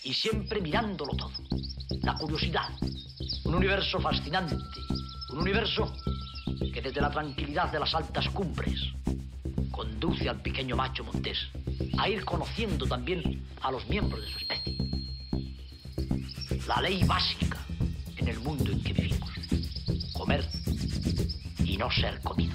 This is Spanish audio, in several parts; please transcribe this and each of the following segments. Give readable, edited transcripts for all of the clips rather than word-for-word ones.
y siempre mirándolo todo. La curiosidad, un universo fascinante, un universo que desde la tranquilidad de las altas cumbres conduce al pequeño macho montés a ir conociendo también a los miembros de su especie. La ley básica en el mundo en que vivimos: comer y no ser comido.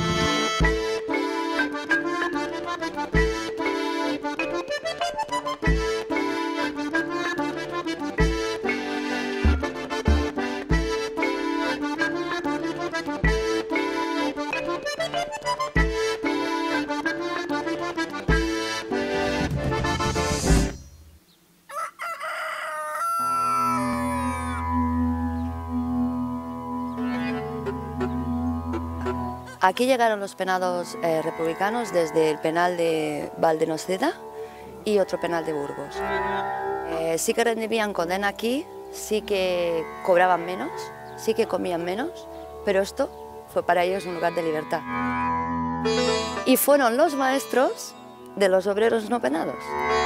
Aquí llegaron los penados republicanos desde el penal de Valdenoceda y otro penal de Burgos. Sí que recibían condena aquí, sí que cobraban menos, sí que comían menos, pero esto fue para ellos un lugar de libertad. Y fueron los maestros de los obreros no penados.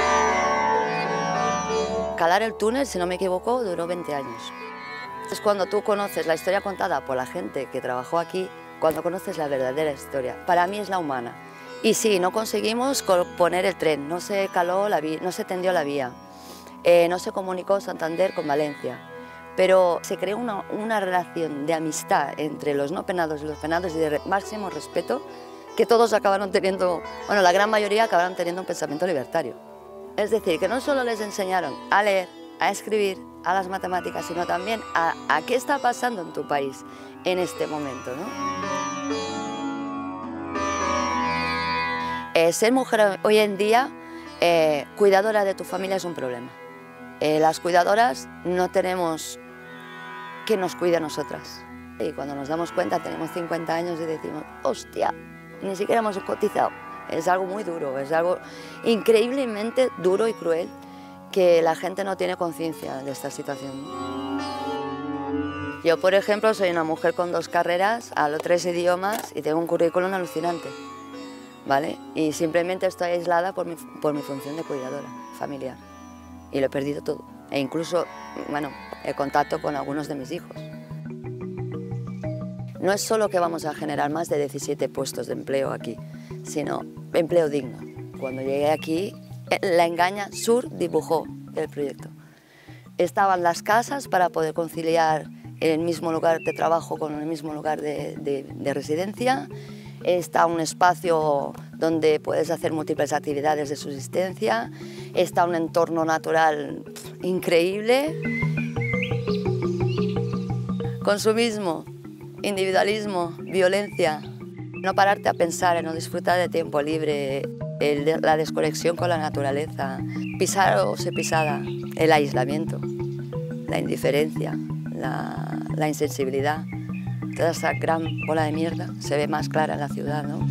Calar el túnel, si no me equivoco, duró 20 años. Es cuando tú conoces la historia contada por la gente que trabajó aquí, cuando conoces la verdadera historia. Para mí es la humana. Y sí, no conseguimos poner el tren, no se caló la vía, no se tendió la vía, no se comunicó Santander con Valencia, pero se creó una relación de amistad entre los no penados y los penados y de máximo respeto, que todos acabaron teniendo, bueno, la gran mayoría acabaron teniendo un pensamiento libertario. Es decir, que no solo les enseñaron a leer, a escribir, a las matemáticas, sino también a qué está pasando en tu país en este momento, ¿no? Ser mujer hoy en día, cuidadora de tu familia, es un problema. Las cuidadoras no tenemos que nos cuide a nosotras. Y cuando nos damos cuenta, tenemos 50 años y decimos, hostia, ni siquiera hemos cotizado. Es algo muy duro, es algo increíblemente duro y cruel, que la gente no tiene conciencia de esta situación. Yo, por ejemplo, soy una mujer con 2 carreras, hablo 3 idiomas y tengo un currículum alucinante, ¿vale? Y simplemente estoy aislada por mi función de cuidadora familiar. Y lo he perdido todo. E incluso, bueno, el contacto con algunos de mis hijos. No es solo que vamos a generar más de 17 puestos de empleo aquí, sino empleo digno. Cuando llegué aquí, La Engaña Sur dibujó el proyecto. Estaban las casas para poder conciliar el mismo lugar de trabajo con el mismo lugar de residencia. Está un espacio donde puedes hacer múltiples actividades de subsistencia. Está un entorno natural increíble. Consumismo, individualismo, violencia. No pararte a pensar en no disfrutar de tiempo libre, la desconexión con la naturaleza, pisar o ser pisada, el aislamiento, la indiferencia, la insensibilidad. Toda esa gran bola de mierda se ve más clara en la ciudad, ¿no?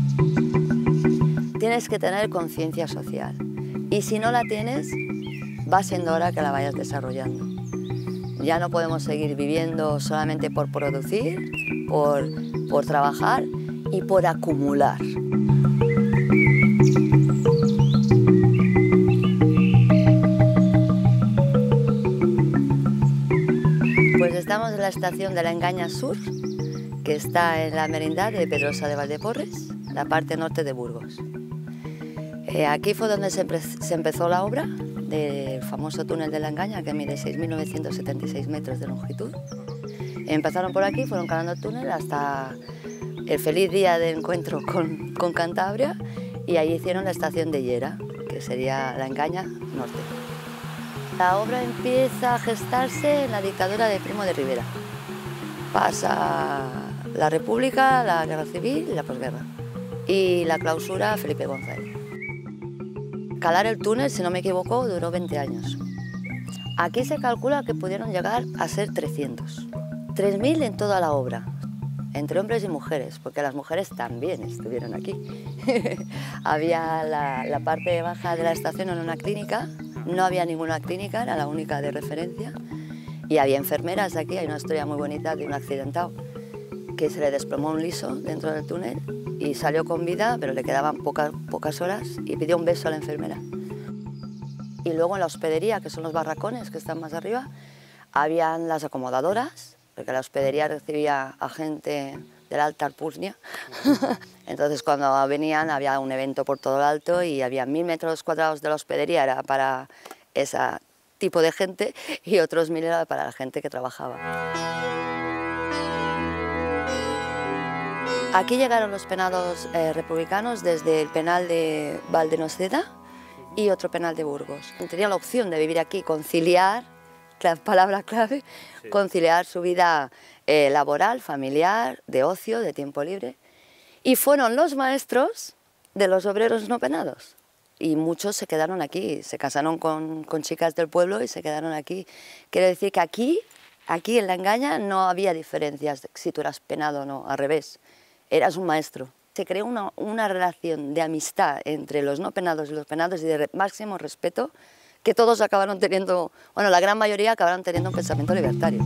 Tienes que tener conciencia social y si no la tienes, va siendo hora que la vayas desarrollando. Ya no podemos seguir viviendo solamente por producir, por trabajar y por acumular. Pues estamos en la estación de La Engaña Sur, que está en la merindad de Pedrosa de Valdeporres, la parte norte de Burgos. Aquí fue donde se empezó la obra del famoso túnel de La Engaña, que mide 6.976 metros de longitud. Empezaron por aquí, fueron calando el túnel hasta el feliz día de encuentro con Cantabria, y ahí hicieron la estación de Llera, que sería La Engaña Norte. La obra empieza a gestarse en la dictadura de Primo de Rivera. Pasa la República, la Guerra Civil y la posguerra. Y la clausura a Felipe González. Calar el túnel, si no me equivoco, duró 20 años. Aquí se calcula que pudieron llegar a ser 300. 3.000 en toda la obra, entre hombres y mujeres, porque las mujeres también estuvieron aquí. Había la parte baja de la estación en una clínica, no había ninguna clínica, era la única de referencia, y había enfermeras aquí. Hay una historia muy bonita de un accidentado que se le desplomó un liso dentro del túnel y salió con vida, pero le quedaban pocas horas y pidió un beso a la enfermera. y luego en la hospedería, que son los barracones que están más arriba, habían las acomodadoras, porque la hospedería recibía a gente de la alta alcurnia. Entonces cuando venían había un evento por todo el alto y había 1000 metros cuadrados de la hospedería, era para ese tipo de gente, y otros 1000 era para la gente que trabajaba. Aquí llegaron los penados republicanos desde el penal de Valdenoceda y otro penal de Burgos. Tenían la opción de vivir aquí, conciliar, palabra clave, sí, conciliar su vida laboral, familiar, de ocio, de tiempo libre. Y fueron los maestros de los obreros no penados. Y muchos se quedaron aquí, se casaron con chicas del pueblo y se quedaron aquí. Quiere decir que aquí en La Engaña no había diferencias si tú eras penado o no, al revés, eras un maestro. Se creó una relación de amistad entre los no penados y los penados y de máximo respeto, que todos acabaron teniendo, bueno, la gran mayoría acabaron teniendo un pensamiento libertario.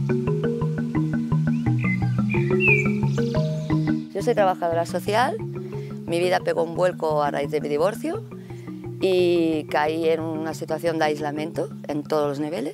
Yo soy trabajadora social, mi vida pegó un vuelco a raíz de mi divorcio y caí en una situación de aislamiento en todos los niveles.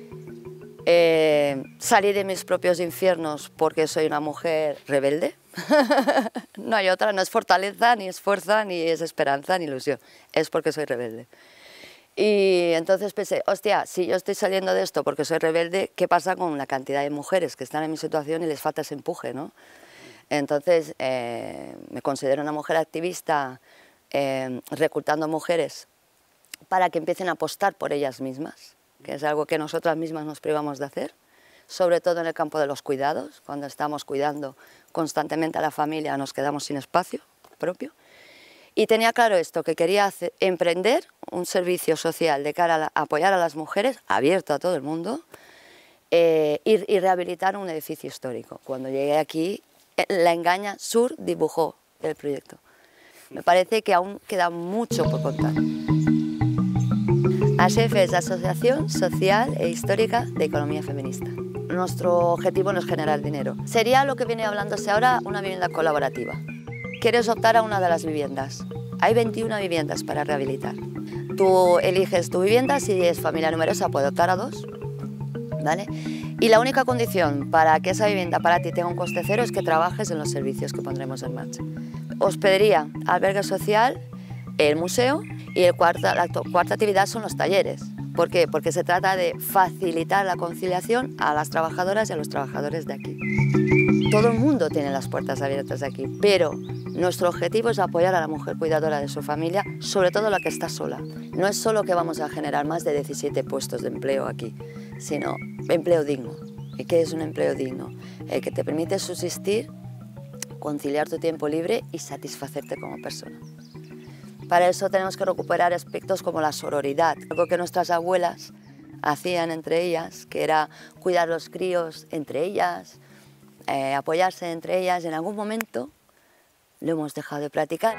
Salí de mis propios infiernos porque soy una mujer rebelde. No hay otra, no es fortaleza, ni es fuerza, ni es esperanza, ni ilusión, es porque soy rebelde. Y entonces pensé, hostia, si yo estoy saliendo de esto porque soy rebelde, ¿qué pasa con la cantidad de mujeres que están en mi situación y les falta ese empuje, ¿no? Entonces me considero una mujer activista, reclutando mujeres para que empiecen a apostar por ellas mismas, que es algo que nosotras mismas nos privamos de hacer, sobre todo en el campo de los cuidados. Cuando estamos cuidando constantemente a la familia nos quedamos sin espacio propio. Y tenía claro esto, que quería emprender un servicio social de cara a apoyar a las mujeres, abierto a todo el mundo, y rehabilitar un edificio histórico. Cuando llegué aquí, La Engaña Sur dibujó el proyecto. Me parece que aún queda mucho por contar. ASEF es Asociación Social e Histórica de Economía Feminista. Nuestro objetivo no es generar dinero. Sería lo que viene hablándose ahora, una vivienda colaborativa. Quieres optar a una de las viviendas. Hay 21 viviendas para rehabilitar. Tú eliges tu vivienda, si es familia numerosa puede optar a 2, ¿vale? Y la única condición para que esa vivienda para ti tenga un coste cero es que trabajes en los servicios que pondremos en marcha. Hospedería, albergue social, el museo y la cuarta actividad son los talleres. ¿Por qué? Porque se trata de facilitar la conciliación a las trabajadoras y a los trabajadores de aquí. Todo el mundo tiene las puertas abiertas aquí, pero nuestro objetivo es apoyar a la mujer cuidadora de su familia, sobre todo la que está sola. No es solo que vamos a generar más de 17 puestos de empleo aquí, sino empleo digno. ¿Y qué es un empleo digno? El que te permite subsistir, conciliar tu tiempo libre y satisfacerte como persona. Para eso tenemos que recuperar aspectos como la sororidad, algo que nuestras abuelas hacían entre ellas, que era cuidar los críos entre ellas, apoyarse entre ellas. En algún momento lo hemos dejado de practicar.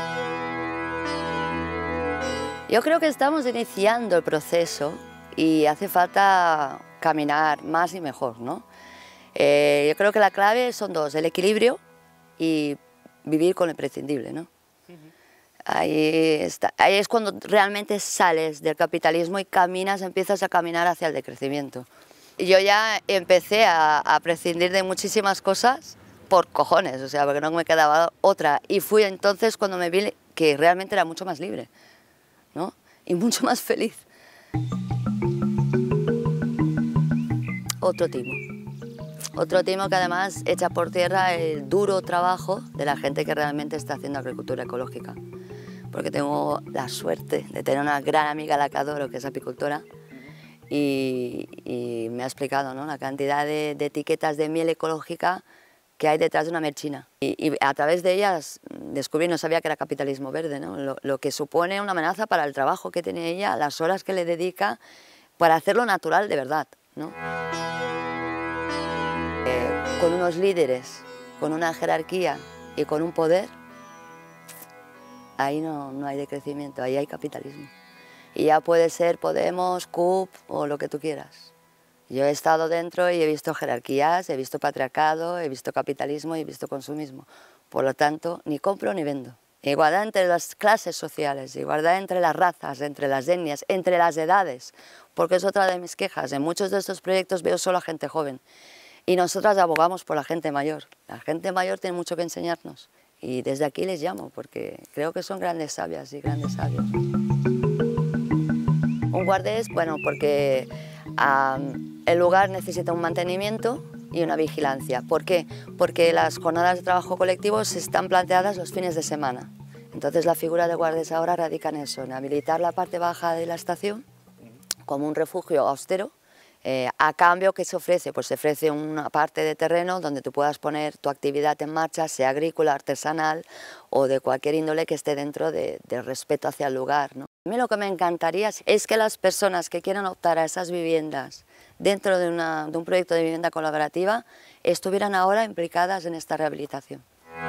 Yo creo que estamos iniciando el proceso y hace falta caminar más y mejor, ¿no? Yo creo que la clave son dos, el equilibrio y vivir con lo imprescindible, ¿no? Ahí es cuando realmente sales del capitalismo y empiezas a caminar hacia el decrecimiento. Yo ya empecé a prescindir de muchísimas cosas por cojones, o sea, porque no me quedaba otra. Y fui entonces cuando me vi que realmente era mucho más libre, ¿no? Y mucho más feliz. Otro timo que además echa por tierra el duro trabajo de la gente que realmente está haciendo agricultura ecológica. Porque tengo la suerte de tener una gran amiga a la que adoro, que es apicultora, y me ha explicado, ¿no?, la cantidad de etiquetas de miel ecológica que hay detrás de una melchina. Y a través de ellas descubrí, no sabía que era capitalismo verde, ¿no?, lo que supone una amenaza para el trabajo que tiene ella, las horas que le dedica para hacerlo natural de verdad, ¿no? Con unos líderes, con una jerarquía y con un poder, ahí no hay decrecimiento, ahí hay capitalismo. Y ya puede ser Podemos, CUP o lo que tú quieras. Yo he estado dentro y he visto jerarquías, he visto patriarcado, he visto capitalismo y he visto consumismo. Por lo tanto, ni compro ni vendo. igualdad entre las clases sociales, igualdad entre las razas, entre las etnias, entre las edades, porque es otra de mis quejas. En muchos de estos proyectos veo solo a gente joven y nosotras abogamos por la gente mayor. La gente mayor tiene mucho que enseñarnos y desde aquí les llamo porque creo que son grandes sabias y grandes sabios. Un guardés, bueno, porque el lugar necesita un mantenimiento y una vigilancia. ¿Por qué? Porque las jornadas de trabajo colectivo están planteadas los fines de semana. Entonces la figura de guardés ahora radica en eso, en habilitar la parte baja de la estación como un refugio austero. A cambio, ¿qué se ofrece? Pues se ofrece una parte de terreno donde tú puedas poner tu actividad en marcha, sea agrícola, artesanal o de cualquier índole que esté dentro del respeto hacia el lugar, ¿no? A mí lo que me encantaría es que las personas que quieran optar a esas viviendas dentro de un proyecto de vivienda colaborativa estuvieran ahora implicadas en esta rehabilitación.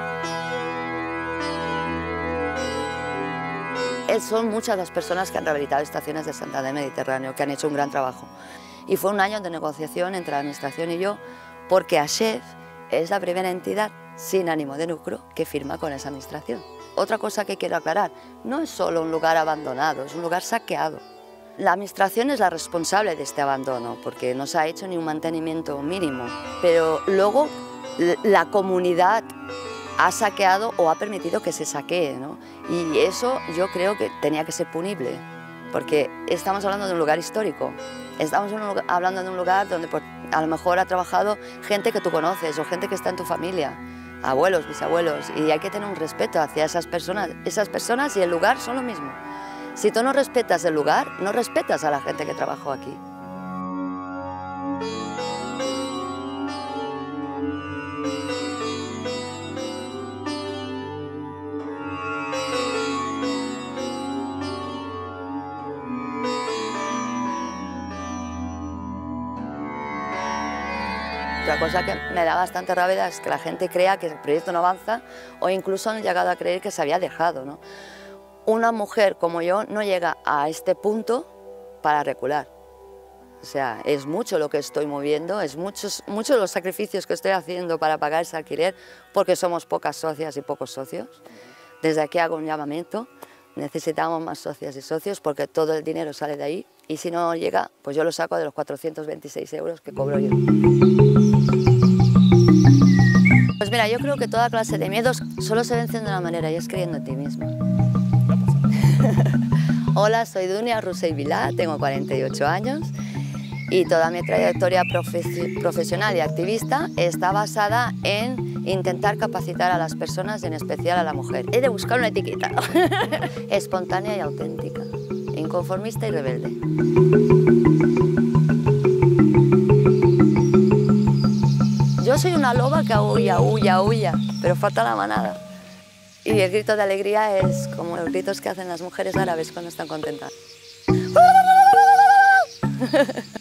Son muchas las personas que han rehabilitado estaciones de Santander Mediterráneo, que han hecho un gran trabajo. Y fue un año de negociación entre la Administración y yo, porque ASHEF es la primera entidad sin ánimo de lucro que firma con esa Administración. Otra cosa que quiero aclarar, no es solo un lugar abandonado, es un lugar saqueado. La Administración es la responsable de este abandono, porque no se ha hecho ni un mantenimiento mínimo, pero luego la comunidad ha saqueado o ha permitido que se saquee, ¿no? Y eso yo creo que tenía que ser punible, porque estamos hablando de un lugar histórico, estamos hablando de un lugar donde a lo mejor ha trabajado gente que tú conoces o gente que está en tu familia, abuelos, bisabuelos, y hay que tener un respeto hacia esas personas y el lugar son lo mismo. Si tú no respetas el lugar, no respetas a la gente que trabajó aquí. Otra cosa que me da bastante rabia es que la gente crea que el proyecto no avanza o incluso han llegado a creer que se había dejado, ¿no? Una mujer como yo no llega a este punto para recular. O sea, es mucho lo que estoy moviendo, es muchos los sacrificios que estoy haciendo para pagar ese alquiler porque somos pocas socias y pocos socios. Desde aquí hago un llamamiento, necesitamos más socias y socios porque todo el dinero sale de ahí y si no llega, pues yo lo saco de los 426 euros que cobro yo. Pues mira, yo creo que toda clase de miedos solo se vencen de una manera y es creyendo en ti misma. Hola, soy Dunia Rusey Vilá, tengo 48 años y toda mi trayectoria profesional y activista está basada en intentar capacitar a las personas, en especial a la mujer. He de buscar una etiqueta. Espontánea y auténtica, inconformista y rebelde. Yo soy una loba que aúlla, aúlla, aúlla, pero falta la manada. Y el grito de alegría es como los gritos que hacen las mujeres árabes cuando están contentas.